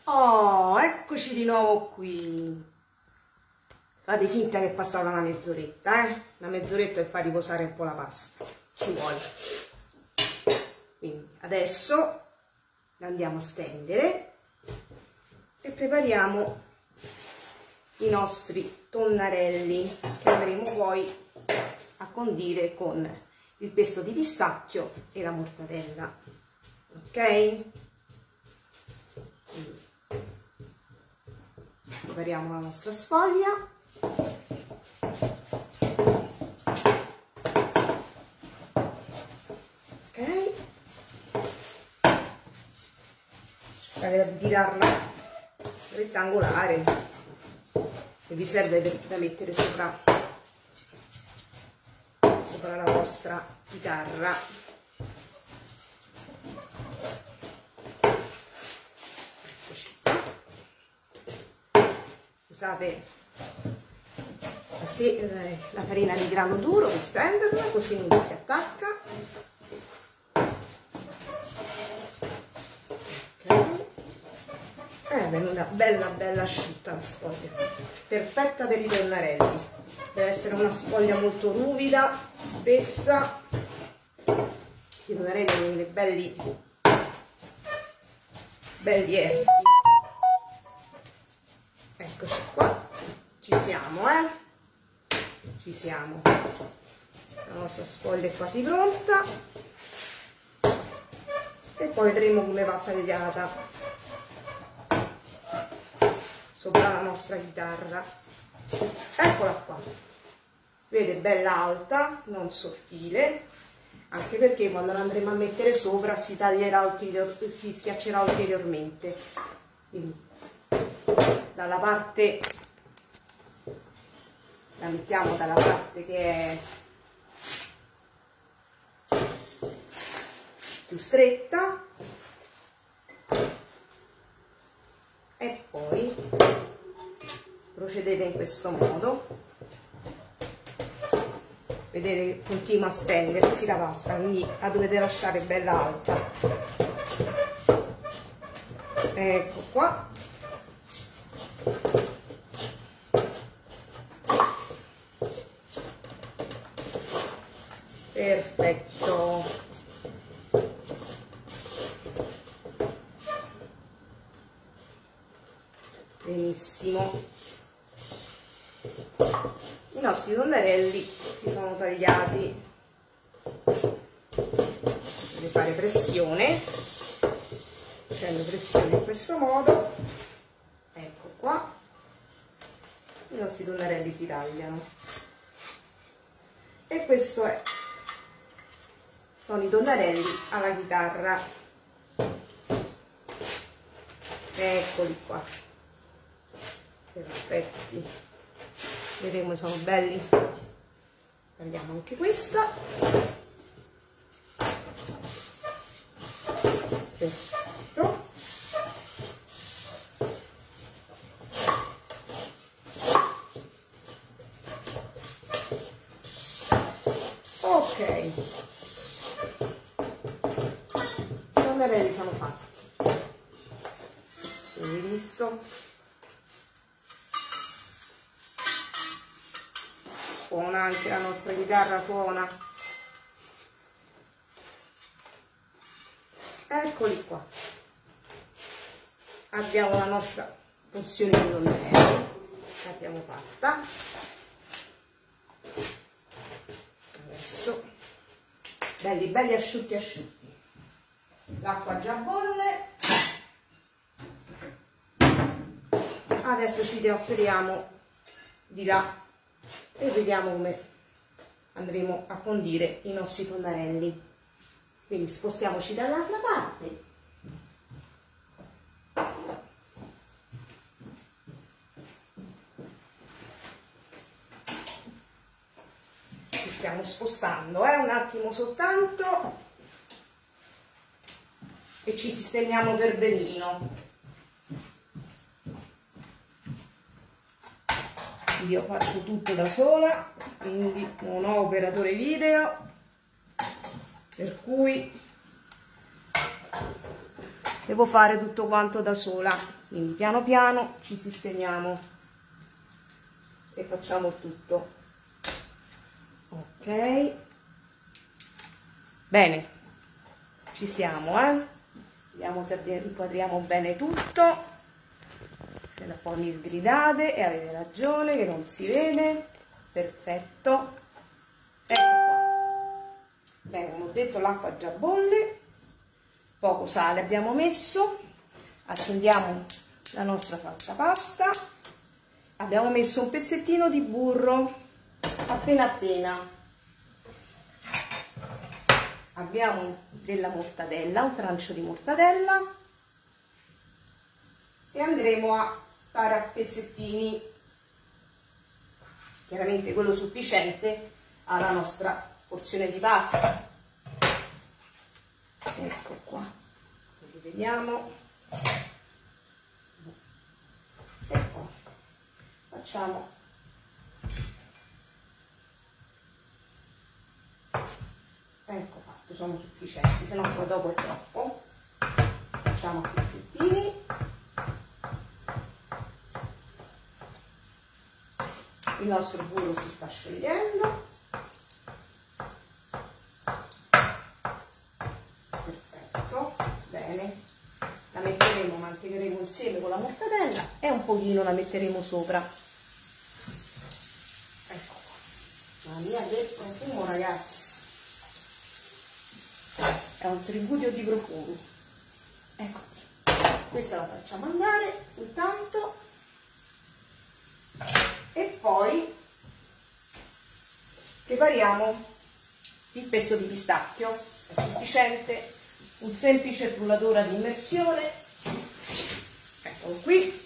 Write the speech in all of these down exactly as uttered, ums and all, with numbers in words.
Oh, eccoci di nuovo qui. Fate finta che è passata una mezz'oretta, eh? Una mezz'oretta per far riposare un po' la pasta. Ci vuole. Quindi adesso la andiamo a stendere e prepariamo i nostri tonnarelli che andremo poi a condire con il pesto di pistacchio e la mortadella. Ok? Quindi prepariamo la nostra sfoglia. Ok, cercate di tirarla rettangolare e vi serve da mettere sopra sopra la vostra chitarra. Eccoci qua. Usate la farina di grano duro per stenderla, così non si attacca. Ok, è venuta bella bella asciutta la sfoglia, perfetta per i tonnarelli. Deve essere una sfoglia molto ruvida, spessa. I tonnarelli devono venire belli belli erti. Eccoci qua, ci siamo, eh? Ci siamo. La nostra sfoglia è quasi pronta e poi vedremo come va tagliata sopra la nostra chitarra. Eccola qua, vede, bella alta, non sottile, anche perché quando la andremo a mettere sopra si taglierà ulterior- si schiaccerà ulteriormente. Quindi dalla parte la mettiamo dalla parte che è più stretta e poi procedete in questo modo. Vedete che continua a stendersi la pasta, quindi la dovete lasciare bella alta. Ecco qua. Perfetto. Benissimo. I nostri tonnarelli si sono tagliati. Deve fare pressione, facendo pressione in questo modo. Ecco qua. I nostri tonnarelli si tagliano. E questo è sono i tonnarelli alla chitarra. Eccoli qua, perfetti. Vedete come sono belli. Tagliamo anche questa. Perfetto. Ok, i tonnarelli sono fatti. Avete visto? Suona anche la nostra chitarra, suona. Eccoli qua. Abbiamo la nostra porzione di tonnarelli. L'abbiamo fatta. Adesso belli belli asciutti asciutti. L'acqua già bolle. Adesso ci trasferiamo di là e vediamo come andremo a condire i nostri tonnarelli. Quindi spostiamoci dall'altra parte. Ci stiamo spostando, eh? Un attimo soltanto e ci sistemiamo per benino. Io faccio tutto da sola, quindi non ho operatore video, per cui devo fare tutto quanto da sola, quindi piano piano ci sistemiamo e facciamo tutto. Ok, bene, ci siamo, eh? Vediamo se inquadriamo bene tutto, se da poi mi sgridate e avete ragione che non si vede. Perfetto, ecco qua. Bene, come ho detto, l'acqua già bolle, poco sale abbiamo messo, accendiamo la nostra salsa pasta, abbiamo messo un pezzettino di burro appena appena, abbiamo della mortadella, un trancio di mortadella e andremo a fare a pezzettini, chiaramente quello sufficiente alla nostra porzione di pasta. Ecco qua, così vediamo. Ecco, facciamo ecco fatto, sono sufficienti, se no poi dopo è troppo. Facciamo a pezzettini. Il nostro burro si sta sciogliendo. Perfetto, bene. La metteremo, manteneremo insieme con la mortadella e un pochino la metteremo sopra. Ecco qua. La mia che profumo, ragazzi. È un tripudio di profumo. Ecco qui. Questa la facciamo andare intanto e poi prepariamo il pesto di pistacchio. È sufficiente un semplice frullatore ad immersione. Eccolo qui.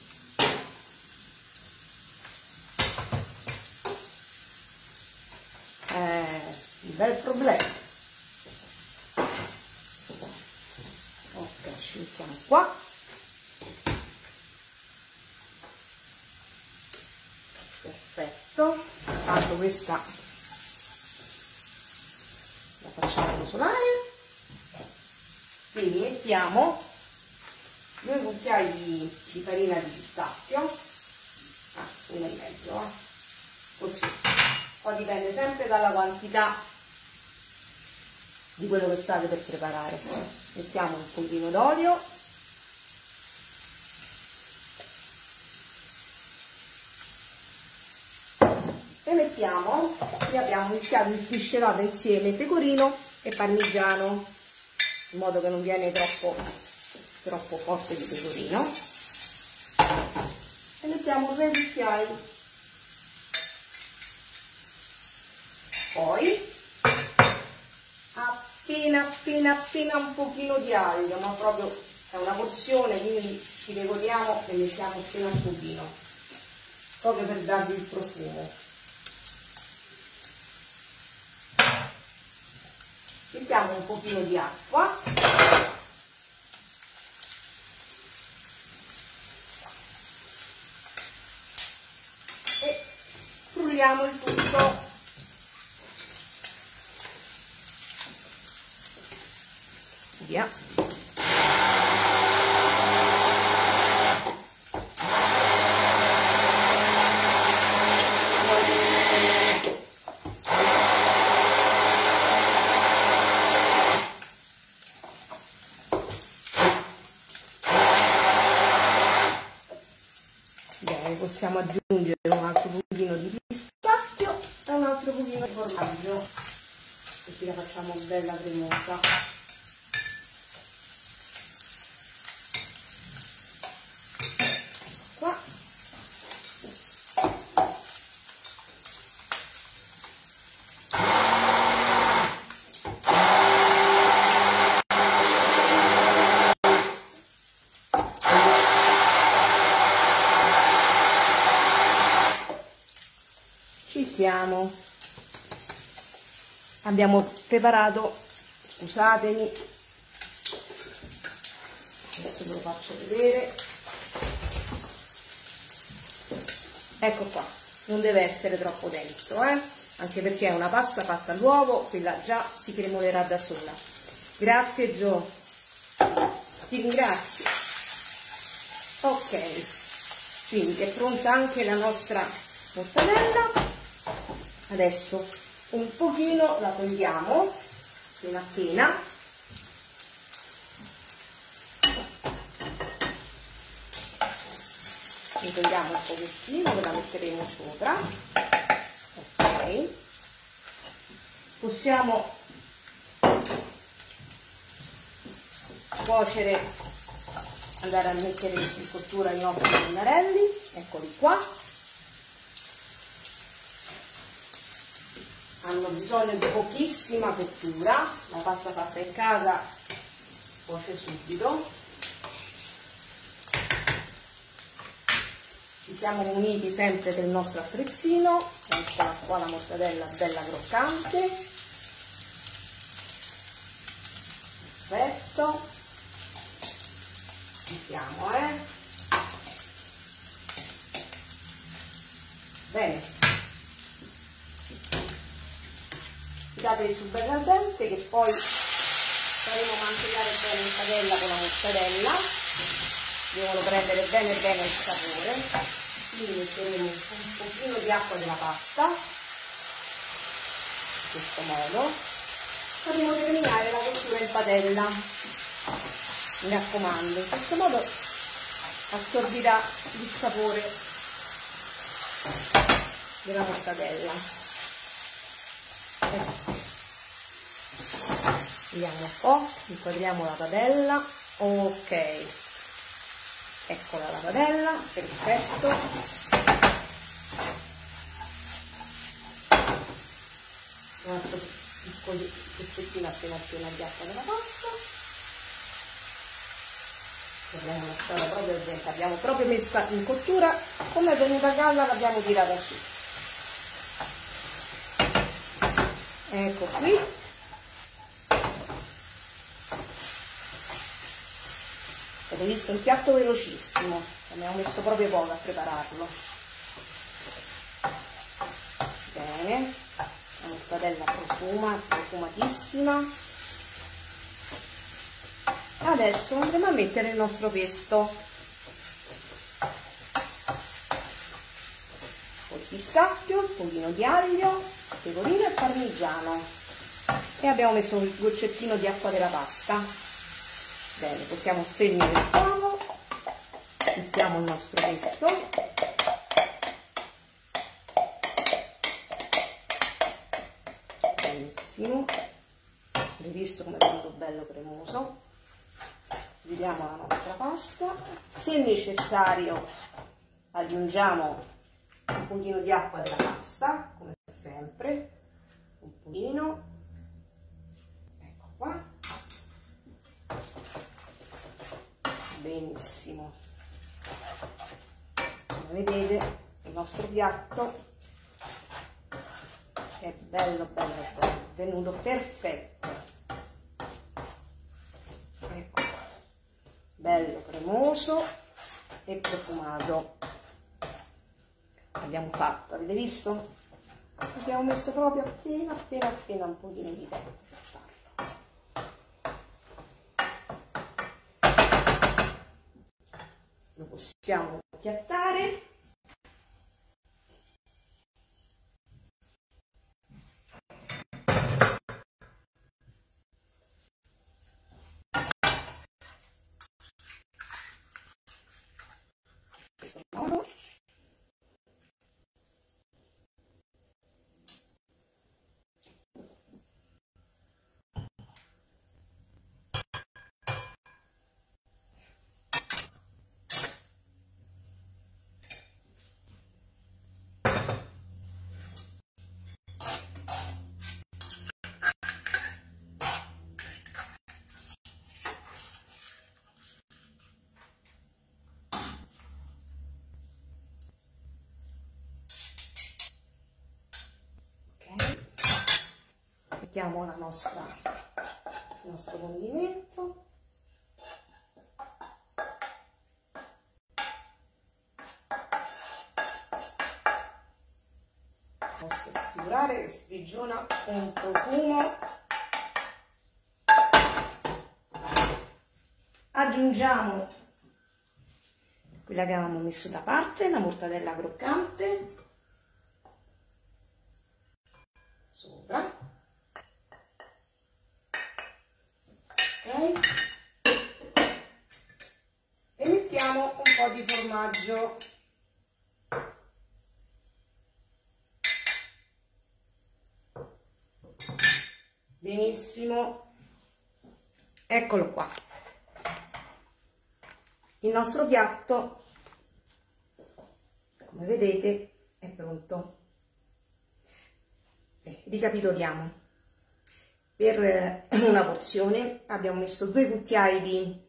Eh, un bel problema. Ok, ci mettiamo qua. Perfetto. Tanto questa la facciamo rosolare. Quindi mettiamo due cucchiai di, di farina di pistacchio, ah, uno e mezzo, eh? Così. Poi dipende sempre dalla quantità di quello che state per preparare. Mettiamo un pochino d'olio, e mettiamo, qui abbiamo mischiato il miscelato insieme pecorino e parmigiano, in modo che non viene troppo, troppo forte di pecorino, e mettiamo due cucchiai. Poi appena appena appena un pochino di aglio, ma proprio è una porzione, quindi ci regoliamo e mettiamo appena un pochino, proprio per darvi il profumo. Mettiamo un pochino di acqua e frulliamo il tutto. Via. Bene, possiamo aggiungere un altro pochino di pistacchio e un altro pochino di formaggio, così la facciamo bella cremosa. Qua. Ci siamo. Abbiamo preparato, scusatemi, adesso ve lo faccio vedere. Ecco qua, non deve essere troppo denso, eh? Anche perché è una pasta fatta all'uovo, quella già si cremolerà da sola. Grazie Gio. ti ringrazio. Ok, quindi è pronta anche la nostra mortadella. Adesso un pochino la togliamo, appena appena. Ne togliamo un pochettino, che la metteremo sopra. Ok, possiamo cuocere, andare a mettere in cottura i nostri pennarelli. Eccoli qua, hanno bisogno di pochissima cottura, la pasta fatta in casa cuoce subito. Ci siamo muniti sempre del nostro attrezzino, eccola qua la mortadella bella croccante, perfetto. Mettiamo, eh bene, datevi su bella al dente, che poi faremo mantenere bene in padella con la mortadella, devono prendere bene bene il sapore. Quindi metteremo un pochino di acqua della pasta, in questo modo faremo terminare la cottura in padella. Mi raccomando, in questo modo assorbirà il sapore della mortadella. Ecco. Vediamo un po', inquadriamo la padella. Ok, eccola la padella, perfetto. Un altro piccolo pezzettino appena appena di acqua della pasta. Abbiamo lasciato proprio il dente, abbiamo proprio messa in cottura, come è venuta calda l'abbiamo tirata su. Ecco qui. Avete visto, un piatto velocissimo, abbiamo messo proprio poco a prepararlo. Bene, la mortadella profuma, profumatissima. Adesso andremo a mettere il nostro pesto, un po' di scappio, un pochino di aglio, pecorino e parmigiano, e abbiamo messo un goccettino di acqua della pasta. Bene, possiamo spegnere il fuoco, mettiamo il nostro pesto, benissimo, avete visto come è venuto bello cremoso. Vediamo la nostra pasta, se necessario aggiungiamo un pochino di acqua della pasta, come sempre, un pochino, ecco qua, benissimo. Come vedete il nostro piatto è bello bello bello, venuto perfetto, ecco, bello cremoso e profumato. Abbiamo fatto, avete visto? Abbiamo messo proprio appena appena appena un pochino di tempo per farlo. Lo possiamo piattare. Modo. Mettiamo la nostra, il nostro condimento, posso assicurare che sprigiona un profumo. aggiungiamo quella che avevamo messo da parte, la mortadella croccante, sopra, ok, e mettiamo un po' di formaggio. Benissimo, eccolo qua. Il nostro piatto, come vedete, è pronto. Beh, ricapitoliamo. Per una porzione abbiamo messo due cucchiai di...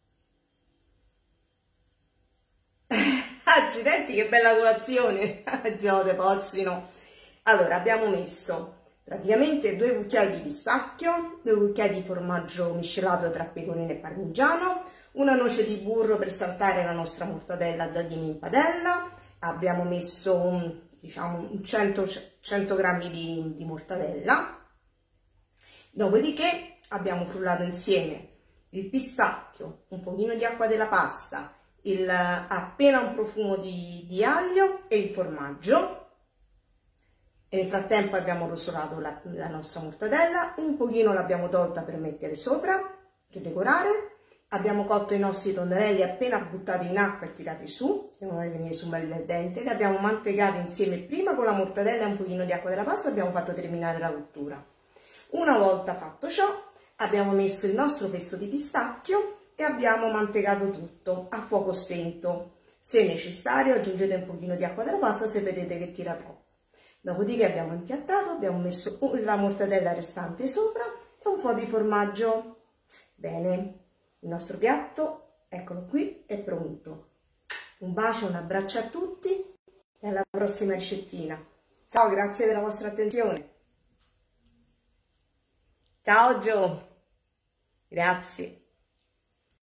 Accidenti, che bella colazione! Giote, pozzino! Allora, abbiamo messo praticamente due cucchiai di pistacchio, due cucchiai di formaggio miscelato tra pecorino e parmigiano, una noce di burro per saltare la nostra mortadella a dadini in padella, abbiamo messo un, diciamo, un cento, cento grammi di, di mortadella, dopodiché abbiamo frullato insieme il pistacchio, un pochino di acqua della pasta, il, appena un profumo di, di aglio e il formaggio. E nel frattempo abbiamo rosolato la, la nostra mortadella, un pochino l'abbiamo tolta per mettere sopra, per decorare. Abbiamo cotto i nostri tonnarelli appena buttati in acqua e tirati su, devono venire su belli al dente. Li abbiamo mantecati insieme prima con la mortadella e un pochino di acqua della pasta, abbiamo fatto terminare la cottura. Una volta fatto ciò, abbiamo messo il nostro pesto di pistacchio e abbiamo mantecato tutto a fuoco spento. Se necessario aggiungete un pochino di acqua della pasta se vedete che tira troppo. Dopodiché abbiamo impiattato, abbiamo messo la mortadella restante sopra e un po' di formaggio. Bene, il nostro piatto, eccolo qui, è pronto. Un bacio, un abbraccio a tutti e alla prossima ricettina. Ciao, grazie della vostra attenzione. Ciao Gio, grazie.